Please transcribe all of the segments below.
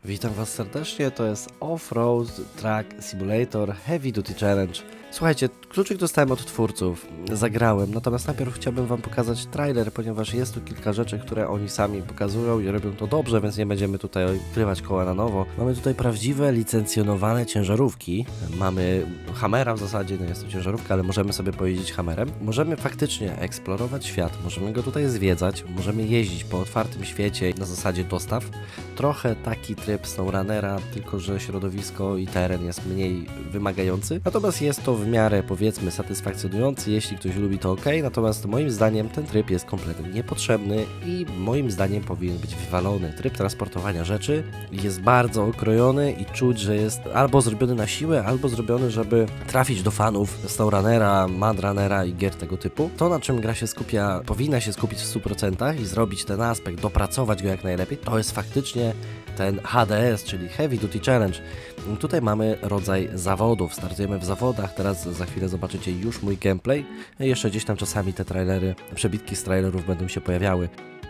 Witam Was serdecznie, to jest Off-Road Track Simulator Heavy Duty Challenge. Słuchajcie, kluczyk dostałem od twórców, zagrałem, natomiast najpierw chciałbym Wam pokazać trailer, ponieważ jest tu kilka rzeczy, które oni sami pokazują i robią to dobrze, więc nie będziemy tutaj odkrywać koła na nowo. Mamy tutaj prawdziwe, licencjonowane ciężarówki, mamy Hammera w zasadzie, no jest to ciężarówka, ale możemy sobie pojeździć Hammerem. Możemy faktycznie eksplorować świat, możemy go tutaj zwiedzać, możemy jeździć po otwartym świecie na zasadzie dostaw. Trochę taki tryb SnowRunnera, tylko że środowisko i teren jest mniej wymagający, natomiast jest to w miarę, powiedzmy, satysfakcjonujący, jeśli ktoś lubi to ok, natomiast moim zdaniem ten tryb jest kompletnie niepotrzebny i moim zdaniem powinien być wywalony. Tryb transportowania rzeczy jest bardzo okrojony i czuć, że jest albo zrobiony na siłę, albo zrobiony, żeby trafić do fanów SnowRunnera, Mudrunnera i gier tego typu. To, na czym gra się skupia, powinna się skupić w 100% i zrobić ten aspekt, dopracować go jak najlepiej, to jest faktycznie ten HDS, czyli Heavy Duty Challenge. Tutaj mamy rodzaj zawodów, startujemy w zawodach, teraz za chwilę zobaczycie już mój gameplay. Jeszcze gdzieś tam czasami te trailery, przebitki z trailerów będą się pojawiały.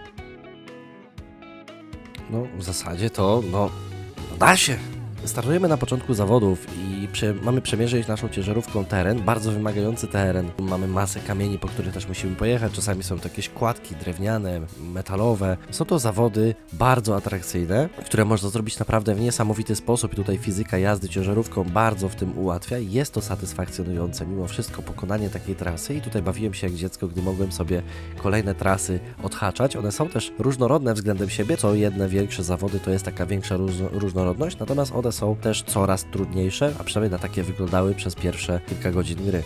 No w zasadzie to, da się! Startujemy na początku zawodów i mamy przemierzyć naszą ciężarówką teren, bardzo wymagający teren. Mamy masę kamieni, po których też musimy pojechać, czasami są to jakieś kładki drewniane, metalowe. Są to zawody bardzo atrakcyjne, które można zrobić naprawdę w niesamowity sposób i tutaj fizyka jazdy ciężarówką bardzo w tym ułatwia i jest to satysfakcjonujące mimo wszystko pokonanie takiej trasy i tutaj bawiłem się jak dziecko, gdy mogłem sobie kolejne trasy odhaczać. One są też różnorodne względem siebie, co jedne większe zawody to jest taka większa różnorodność, natomiast one są też coraz trudniejsze, a przynajmniej na takie wyglądały przez pierwsze kilka godzin gry.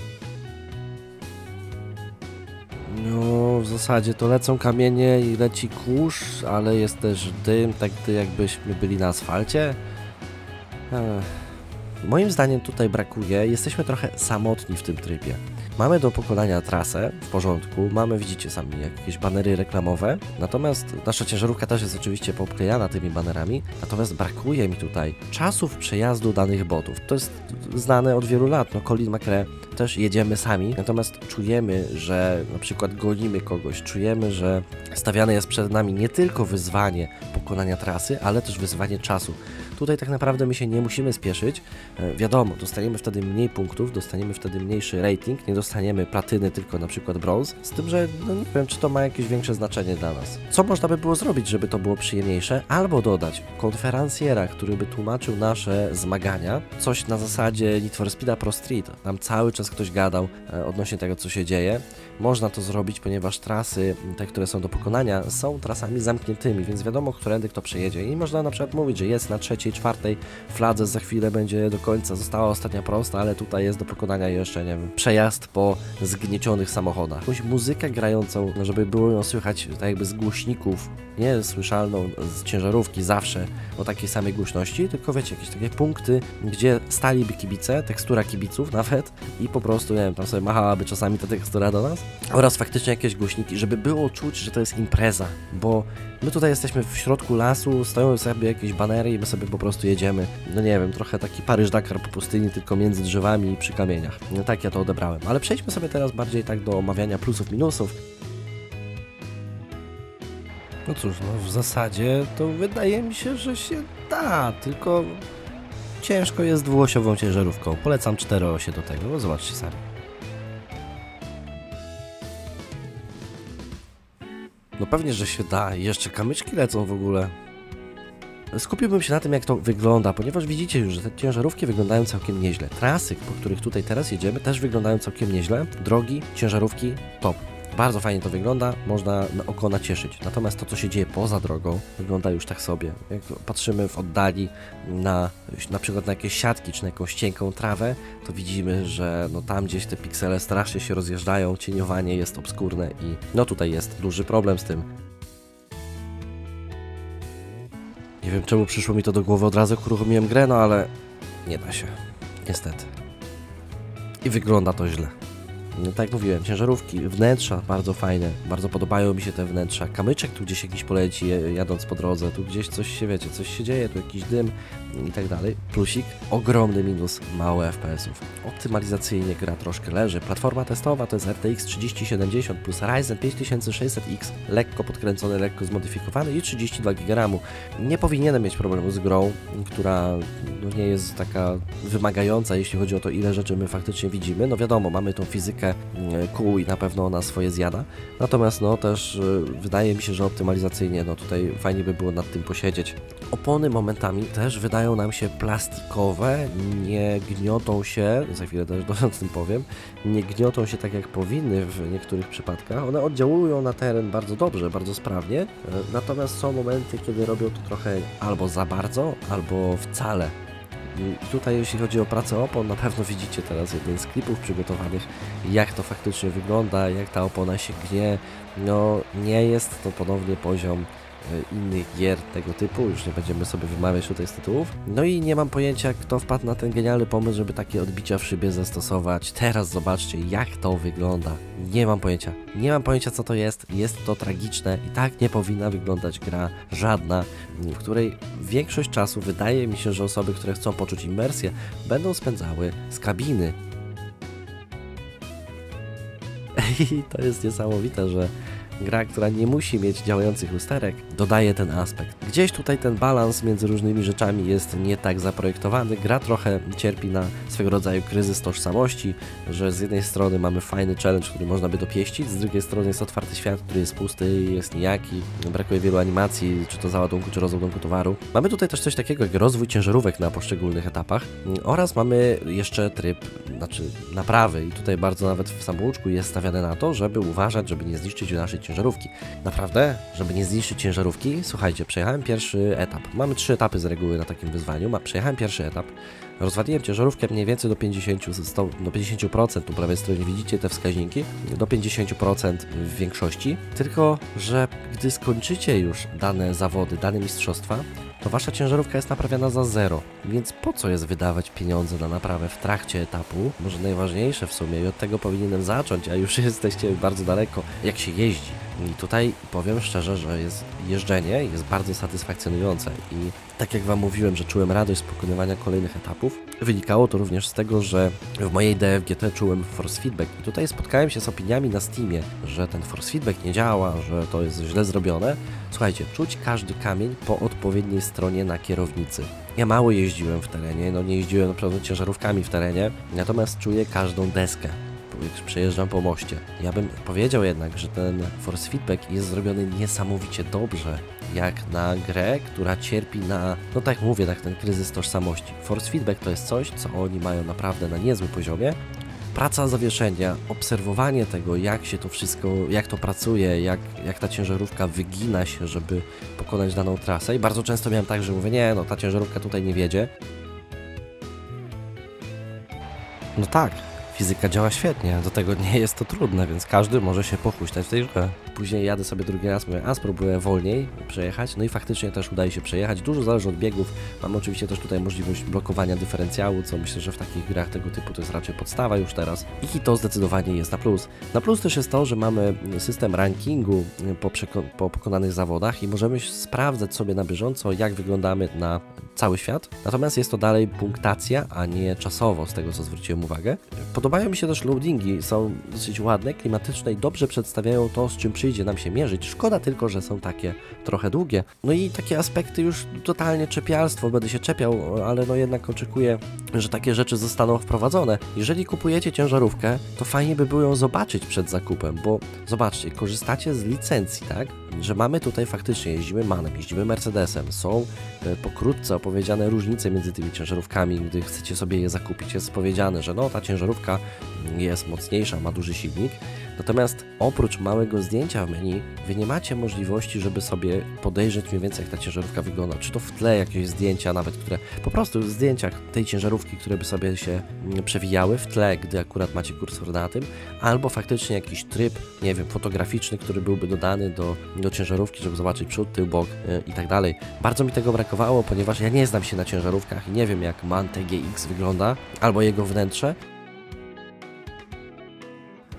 No, w zasadzie to lecą kamienie i leci kurz, ale jest też dym, tak jakbyśmy byli na asfalcie. Moim zdaniem tutaj brakuje, jesteśmy trochę samotni w tym trybie. Mamy do pokonania trasę, w porządku, mamy, widzicie sami, jakieś banery reklamowe, natomiast nasza ciężarówka też jest oczywiście poobklejana tymi banerami, natomiast brakuje mi tutaj czasów przejazdu danych botów. To jest znane od wielu lat, Colin McRae też jedziemy sami, natomiast czujemy, że na przykład gonimy kogoś, czujemy, że stawiane jest przed nami nie tylko wyzwanie pokonania trasy, ale też wyzwanie czasu. Tutaj tak naprawdę my się nie musimy spieszyć, wiadomo, dostaniemy wtedy mniej punktów, dostaniemy wtedy mniejszy rating, nie dostaniemy platyny, tylko na przykład brąz, z tym, że nie wiem, czy to ma jakieś większe znaczenie dla nas. Co można by było zrobić, żeby to było przyjemniejsze? Albo dodać konferencjera, który by tłumaczył nasze zmagania, coś na zasadzie Need for Speeda Pro Street, tam cały czas ktoś gadał odnośnie tego, co się dzieje. Można to zrobić, ponieważ trasy, te, które są do pokonania, są trasami zamkniętymi, więc wiadomo, którędy kto przejedzie i można na przykład mówić, że jest na 3., 4. fladze, za chwilę będzie do końca, została ostatnia prosta, ale tutaj jest do pokonania jeszcze, nie wiem, przejazd po zgniecionych samochodach. Jakąś muzykę grającą, żeby było ją słychać tak jakby z głośników, nie słyszalną z ciężarówki zawsze o takiej samej głośności, tylko wiecie, jakieś takie punkty, gdzie staliby kibice, tekstura kibiców nawet i po prostu, nie wiem, tam sobie machałaby czasami ta tekstura do nas oraz faktycznie jakieś głośniki, żeby było czuć, że to jest impreza, bo my tutaj jesteśmy w środku lasu, stoją sobie jakieś banery i my sobie po prostu jedziemy, no nie wiem, trochę taki Paryż-Dakar po pustyni, tylko między drzewami i przy kamieniach. No tak ja to odebrałem, ale przejdźmy sobie teraz bardziej tak do omawiania plusów, minusów. No cóż, w zasadzie to wydaje mi się, że się da, tylko ciężko jest dwuosiową ciężarówką. Polecam 4 osie do tego, no zobaczcie sami. No pewnie, że się da. Jeszcze kamyczki lecą w ogóle. Skupiłbym się na tym, jak to wygląda, ponieważ widzicie już, że te ciężarówki wyglądają całkiem nieźle. Trasy, po których tutaj teraz jedziemy, też wyglądają całkiem nieźle. Drogi, ciężarówki, top. Bardzo fajnie to wygląda, można na oko nacieszyć. Natomiast to, co się dzieje poza drogą, wygląda już tak sobie. Jak patrzymy w oddali na przykład na jakieś siatki, czy na jakąś cienką trawę, to widzimy, że tam gdzieś te piksele strasznie się rozjeżdżają, cieniowanie jest obskurne i tutaj jest duży problem z tym. Nie wiem, czemu przyszło mi to do głowy od razu, jak uruchomiłem grę, ale nie da się. Niestety. I wygląda to źle. No, tak jak mówiłem, ciężarówki, wnętrza bardzo fajne, bardzo podobają mi się te wnętrza. Kamyczek tu gdzieś jakiś poleci jadąc po drodze, tu gdzieś coś się, wiecie, coś się dzieje, tu jakiś dym i tak dalej. Plusik, ogromny minus, mało FPS-ów. Optymalizacyjnie gra troszkę leży. Platforma testowa to jest RTX 3070 plus Ryzen 5600X, lekko podkręcony, lekko zmodyfikowany i 32 GB RAMu. Nie powinienem mieć problemu z grą, która no, nie jest taka wymagająca, jeśli chodzi o to, ile rzeczy my faktycznie widzimy. No wiadomo, mamy tą fizykę kół i na pewno ona swoje zjada. Natomiast no też wydaje mi się, że optymalizacyjnie no tutaj fajnie by było nad tym posiedzieć. Opony momentami też wydają nam się plastikowe, nie gniotą się, za chwilę też o tym powiem, nie gniotą się tak jak powinny w niektórych przypadkach. One oddziałują na teren bardzo dobrze, bardzo sprawnie, natomiast są momenty, kiedy robią to trochę albo za bardzo, albo wcale. I tutaj jeśli chodzi o pracę opon, na pewno widzicie teraz jeden z klipów przygotowanych, jak to faktycznie wygląda, jak ta opona się gnie. No nie jest to ponownie poziom innych gier tego typu, już nie będziemy sobie wymawiać tutaj z tytułów. No i nie mam pojęcia, kto wpadł na ten genialny pomysł, żeby takie odbicia w szybie zastosować. Teraz zobaczcie, jak to wygląda. Nie mam pojęcia. Nie mam pojęcia, co to jest. Jest to tragiczne i tak nie powinna wyglądać gra żadna, w której większość czasu wydaje mi się, że osoby, które chcą poczuć imersję, będą spędzały z kabiny. I to jest niesamowite, że gra, która nie musi mieć działających lusterek, dodaje ten aspekt. Gdzieś tutaj ten balans między różnymi rzeczami jest nie tak zaprojektowany. Gra trochę cierpi na swego rodzaju kryzys tożsamości, że z jednej strony mamy fajny challenge, który można by dopieścić, z drugiej strony jest otwarty świat, który jest pusty, jest nijaki, brakuje wielu animacji, czy to załadunku, czy rozładunku towaru. Mamy tutaj też coś takiego jak rozwój ciężarówek na poszczególnych etapach oraz mamy jeszcze tryb, naprawy i tutaj bardzo nawet w samouczku jest stawiane na to, żeby uważać, żeby nie zniszczyć naszej ciężarówki. Naprawdę, żeby nie zniszczyć ciężarówki, słuchajcie, przejechałem pierwszy etap. Mamy 3 etapy z reguły na takim wyzwaniu. Przejechałem pierwszy etap, rozwaliłem ciężarówkę mniej więcej do 50%, tu prawej stronie widzicie te wskaźniki, do 50% w większości. Tylko, że gdy skończycie już dane zawody, dane mistrzostwa, to wasza ciężarówka jest naprawiana za 0. Więc po co jest wydawać pieniądze na naprawę w trakcie etapu? Może najważniejsze w sumie i od tego powinienem zacząć, a już jesteście bardzo daleko, jak się jeździ. I tutaj powiem szczerze, że jeżdżenie jest bardzo satysfakcjonujące i tak jak wam mówiłem, że czułem radość z pokonywania kolejnych etapów, wynikało to również z tego, że w mojej DFGT czułem force feedback i tutaj spotkałem się z opiniami na Steamie, że ten force feedback nie działa, że to jest źle zrobione. Słuchajcie, czuć każdy kamień po odpowiedniej stronie na kierownicy. Ja mało jeździłem w terenie, no nie jeździłem naprawdę ciężarówkami w terenie, natomiast czuję każdą deskę. Przejeżdżam po moście. Ja bym powiedział jednak, że ten force feedback jest zrobiony niesamowicie dobrze, jak na grę, która cierpi na, no tak mówię, tak ten kryzys tożsamości. Force feedback to jest coś, co oni mają naprawdę na niezłym poziomie. Praca zawieszenia, obserwowanie tego, jak się to wszystko, jak to pracuje, jak ta ciężarówka wygina się, żeby pokonać daną trasę. I bardzo często miałem tak, że mówię, nie, no ta ciężarówka tutaj nie wiedzie. No tak. Fizyka działa świetnie, do tego nie jest to trudne, więc każdy może się pochuśtać w tej grze. Później jadę sobie drugi raz, mówię, spróbuję wolniej przejechać, no i faktycznie też udaje się przejechać. Dużo zależy od biegów. Mamy oczywiście też tutaj możliwość blokowania dyferencjału, co myślę, że w takich grach tego typu to jest raczej podstawa już teraz. I to zdecydowanie jest na plus. Na plus też jest to, że mamy system rankingu po pokonanych zawodach i możemy sprawdzać sobie na bieżąco, jak wyglądamy na cały świat. Natomiast jest to dalej punktacja, a nie czasowo, z tego co zwróciłem uwagę. Podobają mi się też loadingi, są dosyć ładne, klimatyczne i dobrze przedstawiają to, z czym przyjdzie nam się mierzyć. Szkoda tylko, że są takie trochę długie. No i takie aspekty już totalnie czepialstwo, będę się czepiał, ale no jednak oczekuję, że takie rzeczy zostaną wprowadzone. Jeżeli kupujecie ciężarówkę, to fajnie by było ją zobaczyć przed zakupem, bo zobaczcie, korzystacie z licencji, tak? Że mamy tutaj faktycznie, jeździmy MAN-em, jeździmy Mercedesem, są pokrótce opowiedziane różnice między tymi ciężarówkami, gdy chcecie sobie je zakupić. Jest powiedziane, że no ta ciężarówka jest mocniejsza, ma duży silnik, natomiast oprócz małego zdjęcia w menu, wy nie macie możliwości, żeby sobie podejrzeć mniej więcej, jak ta ciężarówka wygląda, czy to w tle jakieś zdjęcia nawet, które po prostu w zdjęciach tej ciężarówki, które by sobie się przewijały w tle, gdy akurat macie kursor na tym, albo faktycznie jakiś tryb, nie wiem, fotograficzny, który byłby dodany do ciężarówki, żeby zobaczyć przód, tył, bok i tak dalej. Bardzo mi tego brakowało, ponieważ ja nie znam się na ciężarówkach i nie wiem, jak MAN TGX wygląda, albo jego wnętrze.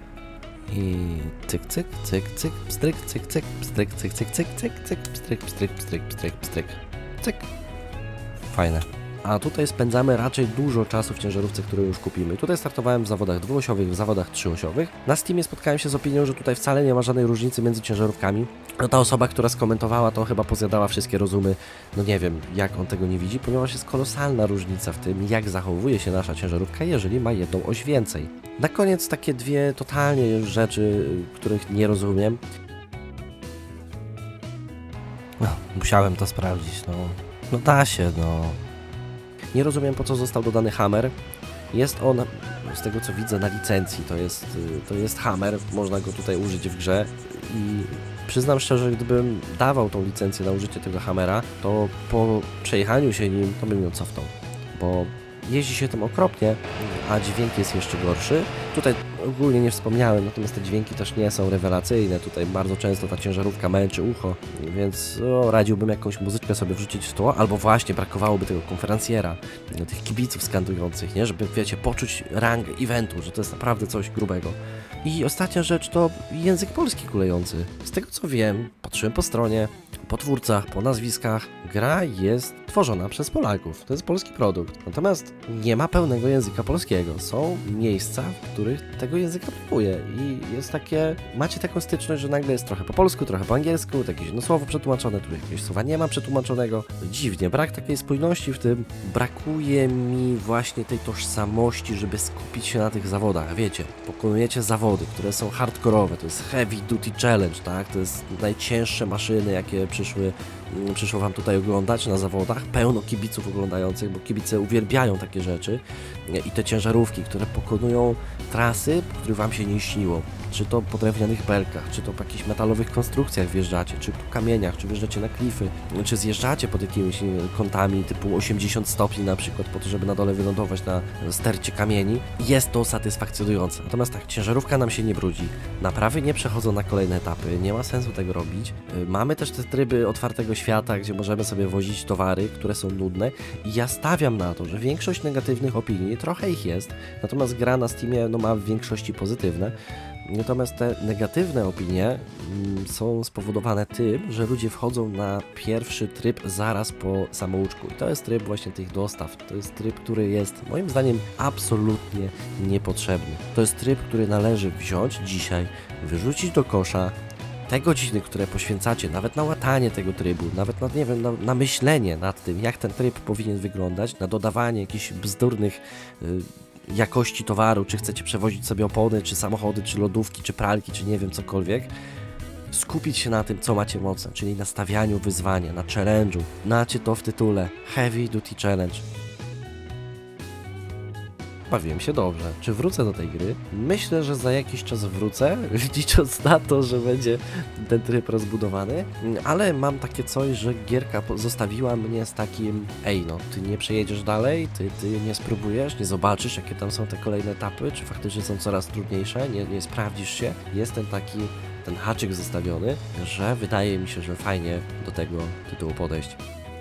I cyk, cyk, cyk, cyk, pstryk, cyk, cyk, pstryk, cyk, cyk, cyk, cyk, cyk, pstryk, pstryk, pstryk, pstryk, pstryk, cyk. Fajne. A tutaj spędzamy raczej dużo czasu w ciężarówce, którą już kupimy. Tutaj startowałem w zawodach dwuosiowych, w zawodach trzyosiowych. Na Steamie spotkałem się z opinią, że tutaj wcale nie ma żadnej różnicy między ciężarówkami. No ta osoba, która skomentowała to, chyba pozjadała wszystkie rozumy. No nie wiem, jak on tego nie widzi, ponieważ jest kolosalna różnica w tym, jak zachowuje się nasza ciężarówka, jeżeli ma jedną oś więcej. Na koniec takie dwie totalnie rzeczy, których nie rozumiem. No, musiałem to sprawdzić, no. No da się, no. Nie rozumiem, po co został dodany hammer. Jest on, z tego co widzę, na licencji. To jest hammer, można go tutaj użyć w grze i przyznam szczerze, gdybym dawał tą licencję na użycie tego hammera, to po przejechaniu się nim, to bym ją cofnął, bo jeździ się tym okropnie, a dźwięk jest jeszcze gorszy. Tutaj ogólnie nie wspomniałem, natomiast te dźwięki też nie są rewelacyjne. Tutaj bardzo często ta ciężarówka męczy ucho, więc radziłbym jakąś muzyczkę sobie wrzucić w to, albo właśnie brakowałoby tego konferencjera, tych kibiców skandujących, nie? Żeby, wiecie, poczuć rangę eventu, że to jest naprawdę coś grubego. I ostatnia rzecz to język polski kulejący. Z tego co wiem, patrzyłem po stronie, po twórcach, po nazwiskach, gra jest tworzona przez Polaków. To jest polski produkt. Natomiast nie ma pełnego języka polskiego. Są miejsca, w których tego języka brakuje i jest takie, macie taką styczność, że nagle jest trochę po polsku, trochę po angielsku, jakieś jedno słowo przetłumaczone, tu jakiegoś słowa nie ma przetłumaczonego. Dziwnie, brak takiej spójności w tym. Brakuje mi właśnie tej tożsamości, żeby skupić się na tych zawodach. Wiecie, pokonujecie zawody, które są hardkorowe, to jest Heavy Duty Challenge, tak? To jest najcięższe maszyny, jakie przyszło wam tutaj oglądać na zawodach, pełno kibiców oglądających, bo kibice uwielbiają takie rzeczy i te ciężarówki, które pokonują trasy, których wam się nie śniło, czy to po drewnianych belkach, czy to po jakichś metalowych konstrukcjach wjeżdżacie, czy po kamieniach, czy wjeżdżacie na klify, czy zjeżdżacie pod jakimiś kątami typu 80 stopni na przykład, po to, żeby na dole wylądować na stercie kamieni. Jest to satysfakcjonujące. Natomiast tak, ciężarówka nam się nie brudzi, naprawy nie przechodzą na kolejne etapy, nie ma sensu tego robić. Mamy też te tryby otwartego świata, gdzie możemy sobie wozić towary, które są nudne i ja stawiam na to, że większość negatywnych opinii, trochę ich jest, natomiast gra na Steamie ma w większości pozytywne. Natomiast te negatywne opinie są spowodowane tym, że ludzie wchodzą na pierwszy tryb zaraz po samouczku. I to jest tryb właśnie tych dostaw. To jest tryb, który jest moim zdaniem absolutnie niepotrzebny. To jest tryb, który należy wziąć dzisiaj, wyrzucić do kosza. Te godziny, które poświęcacie nawet na łatanie tego trybu, nawet na, nie wiem, na myślenie nad tym, jak ten tryb powinien wyglądać, na dodawanie jakichś bzdurnych jakości towaru, czy chcecie przewozić sobie opony, czy samochody, czy lodówki, czy pralki, czy nie wiem, cokolwiek, skupić się na tym, co macie mocne, czyli na stawianiu wyzwania, na challenge'u. Macie to w tytule Heavy Duty Challenge. Bawiłem się dobrze. Czy wrócę do tej gry? Myślę, że za jakiś czas wrócę, licząc na to, że będzie ten tryb rozbudowany, ale mam takie coś, że gierka zostawiła mnie z takim: ej, no, ty nie przejedziesz dalej, ty nie spróbujesz, nie zobaczysz, jakie tam są te kolejne etapy, czy faktycznie są coraz trudniejsze, nie sprawdzisz się. Jest ten haczyk zostawiony, że wydaje mi się, że fajnie do tego tytułu podejść.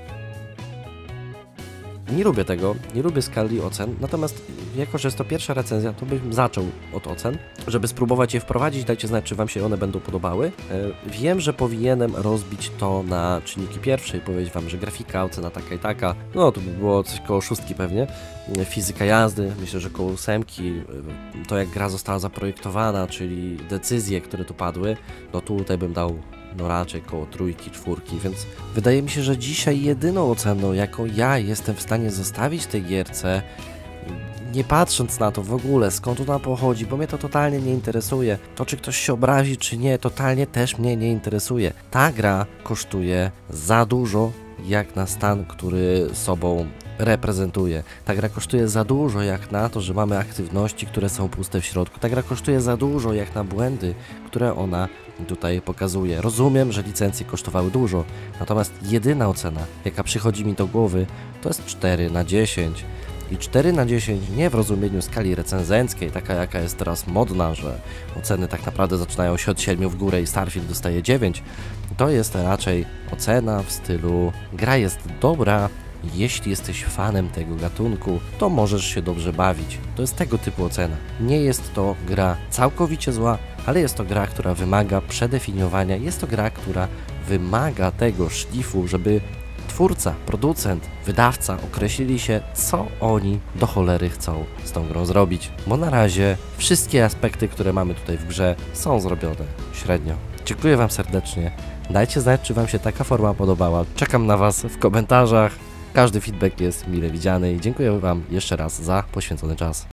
Nie lubię tego, nie lubię skali ocen, natomiast jako, że jest to pierwsza recenzja, to bym zaczął od ocen, żeby spróbować je wprowadzić. Dajcie znać, czy wam się one będą podobały. Wiem, że powinienem rozbić to na czynniki pierwsze i powiedzieć wam, że grafika, ocena taka i taka, no to by było coś koło 6 pewnie. Fizyka jazdy, myślę, że koło 8. To jak gra została zaprojektowana, czyli decyzje, które tu padły, no tutaj bym dał no raczej koło 3, 4, więc wydaje mi się, że dzisiaj jedyną oceną, jaką ja jestem w stanie zostawić tej gierce, nie patrząc na to w ogóle, skąd ona pochodzi, bo mnie to totalnie nie interesuje. To, czy ktoś się obrazi, czy nie, totalnie też mnie nie interesuje. Ta gra kosztuje za dużo, jak na stan, który sobą reprezentuje. Ta gra kosztuje za dużo jak na to, że mamy aktywności, które są puste w środku. Ta gra kosztuje za dużo jak na błędy, które ona tutaj pokazuje. Rozumiem, że licencje kosztowały dużo, natomiast jedyna ocena, jaka przychodzi mi do głowy, to jest 4/10. I 4/10 nie w rozumieniu skali recenzenckiej, taka jaka jest teraz modna, że oceny tak naprawdę zaczynają się od 7 w górę i Starfield dostaje 9. To jest raczej ocena w stylu: gra jest dobra, Jeśli jesteś fanem tego gatunku, to możesz się dobrze bawić. To jest tego typu ocena. Nie jest to gra całkowicie zła, ale jest to gra, która wymaga przedefiniowania. Jest to gra, która wymaga tego szlifu, żeby twórca, producent, wydawca określili się, co oni do cholery chcą z tą grą zrobić. Bo na razie wszystkie aspekty, które mamy tutaj w grze, są zrobione średnio. Dziękuję Wam serdecznie. Dajcie znać, czy Wam się taka forma podobała. Czekam na Was w komentarzach. Każdy feedback jest mile widziany i dziękuję Wam jeszcze raz za poświęcony czas.